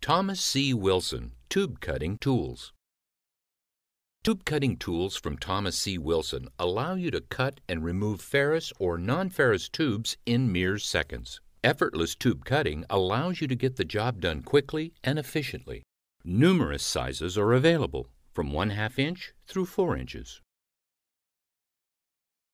Thomas C. Wilson, Tube Cutting Tools. Tube cutting tools from Thomas C. Wilson allow you to cut and remove ferrous or non-ferrous tubes in mere seconds. Effortless tube cutting allows you to get the job done quickly and efficiently. Numerous sizes are available, from 1/2 inch through 4 inches.